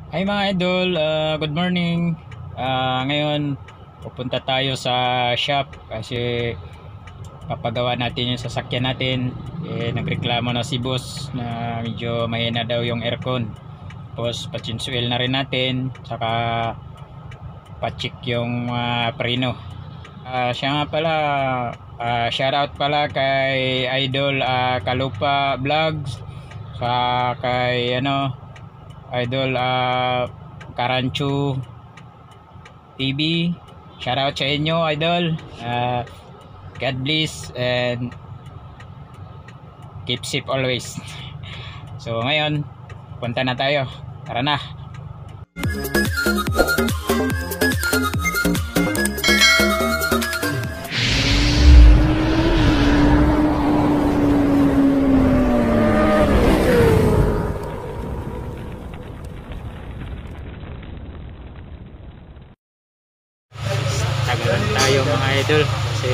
Hi mga idol, good morning. Ngayon pupunta tayo sa shop kasi papagawa natin yung sasakyan natin. Nagreklamo na si boss na medyo mahina daw yung aircon. Tapos pa-change na rin natin, saka pa-check yung preno. Siya nga pala, shoutout pala kay Idol Kalupa Vlogs, sa kay Idol Karanchu TV. Shoutout sa inyo, idol. God bless and keep safe always. So ngayon, punta na tayo. Tara na. Tagalan tayo mga idol kasi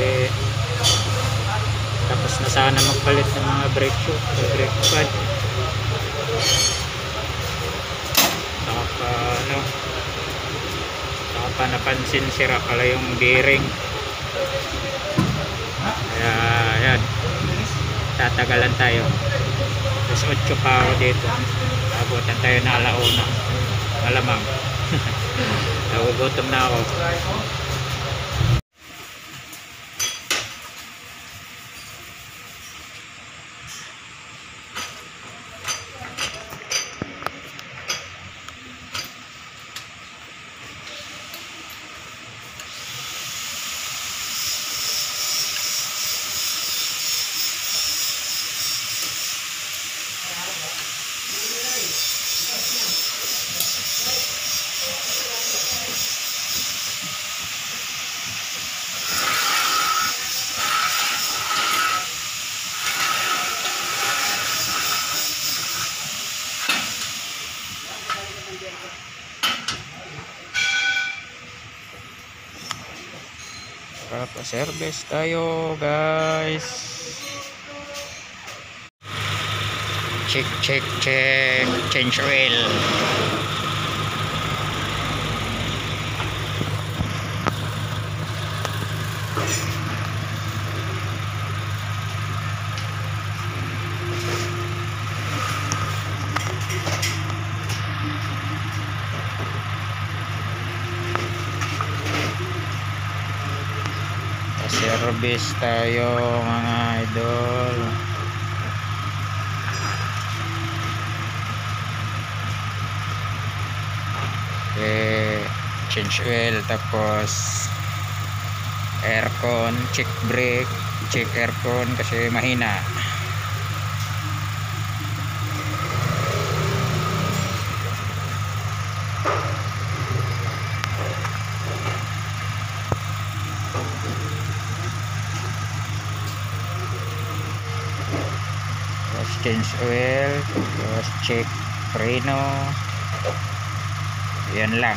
tapos na sana magpalit ng mga brake pad. Saka napansin sira pala yung bearing. Kaya yan, tatagalan tayo. Tapos 8 pa ako dito. Abutan tayo na alauna. Malamang. Nagugutom na ako. Pa-service tayo guys. Check change oil. Service tayo mga idol. Change oil, tapos aircon, check brake, check aircon kasi mahina. Change oil, tapos check preno. Yan lang.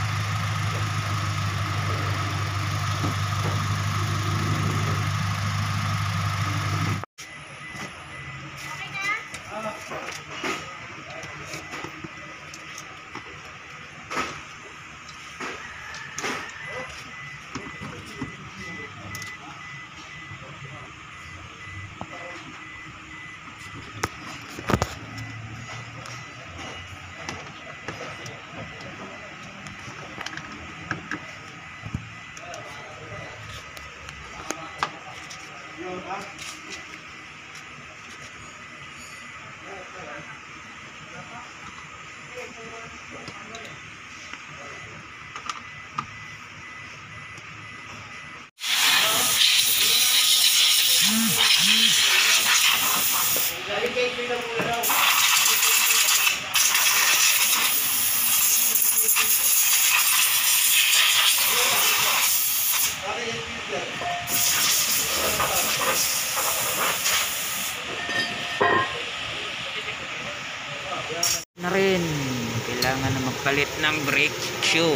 Na rin, kailangan na magpalit ng brake shoe.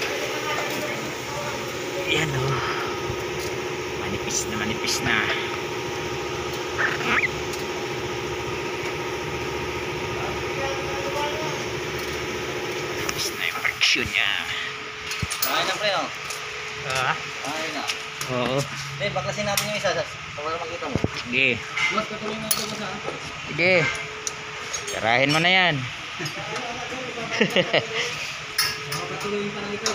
Yan o, manipis na. friction niya. Kaya na pre, oh. Ah, Kaya na. oo. Pre, baklasin natin yung isa. Para makita mo. Sige. Mas patuloy na ito ba sa? Sige. Sarahin mo na yan. Makapatuloy pa lang ito.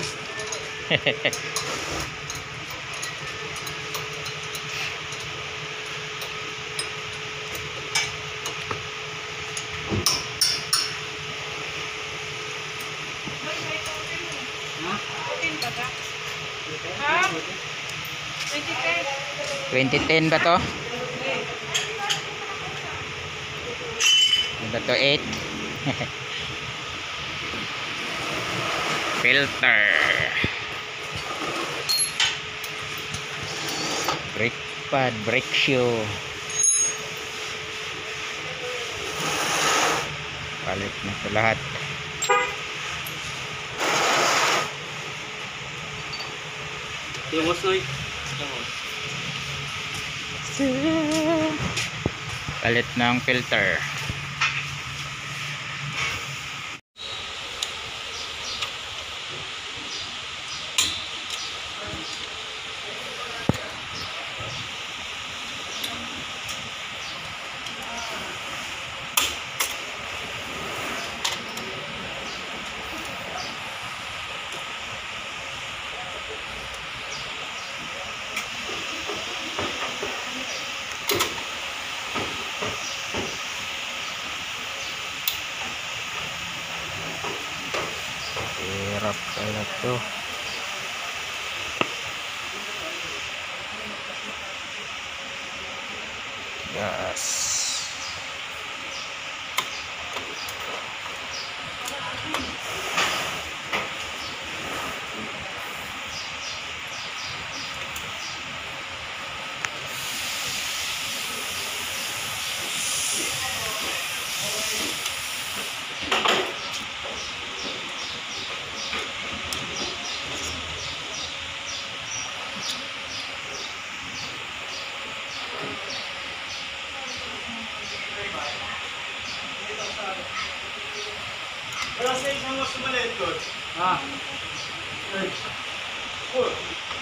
Ha? 2010. 2010 ba to? Ba to 8? Filter. Brake pad, brake shoe. Palit na ito lahat. Yung wasoy. Palit ng filter. Hirap pala to. Gas. Wala sa isang mas maliit ko. Ah. Oh.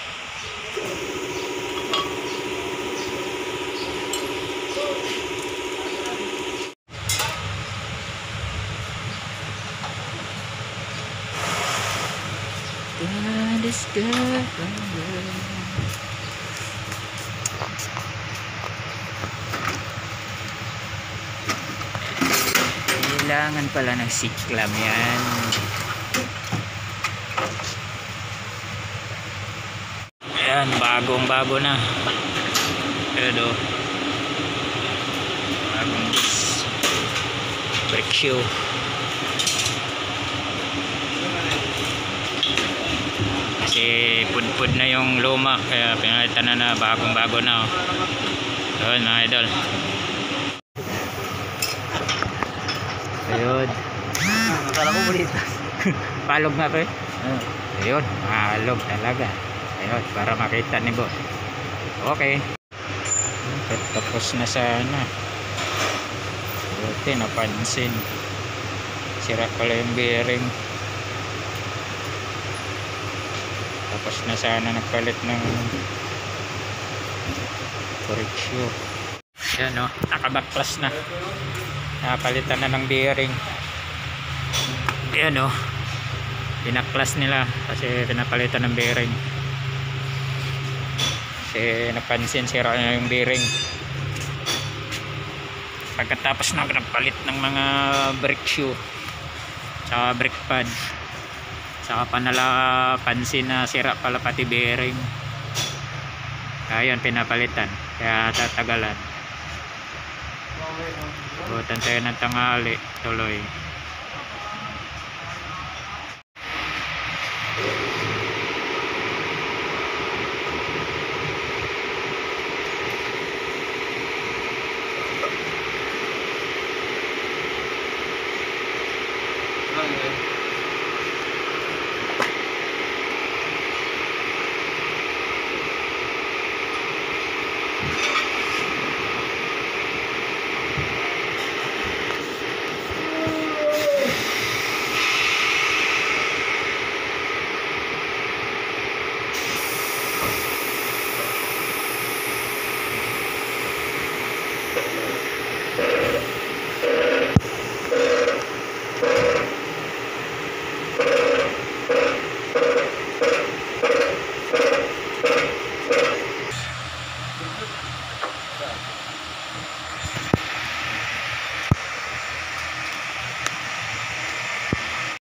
God is good. Kailangan pala ng siklam yan. Ayan, bagong-bago na. Pero bagong brake shoe. Kasi pudpud na yung luma, kaya pinalitan na bagong-bago na. Ayun mga idol. Ayun. Akala ko bonito. Palog nga to eh. Ayun, palog talaga. Ayun, para makita ni boss. Okay. Tapos na sana. Buti napansin. Sira pala yung bearing. Tapos na sana nagpalit ng correction. Yan o, nakabackclass na. Napalitan na ng bearing. Yan o, pinaklas nila kasi pinapalitan ng bearing. Kasi napansin sira na yung bearing. Pagkatapos na nagpalit ng mga brake shoe saka brake pad, saka pa nala pansin na sira pala pati bearing. Kaya yun, pinapalitan, kaya tatagalan. Butan tayo ng tanghali tuloy.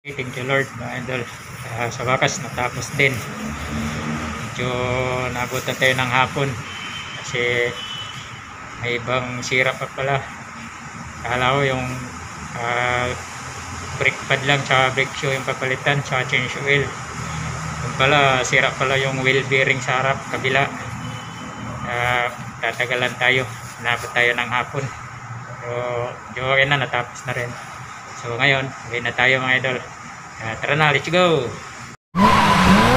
Thank you Lord mga idol. Sa wakas natapos din. Medyo nabutan tayo ng hapon kasi may ibang sira pa pala. Kala ko yung brake pad lang tsaka brake shoe yung papalitan tsaka change oil. Yung pala sira pala yung wheel bearing sa harap kabila. Tatagalan tayo, nabot tayo ng hapon, so okay na, natapos na rin. So ngayon uwi na tayo mga idol. Tara na, let's go.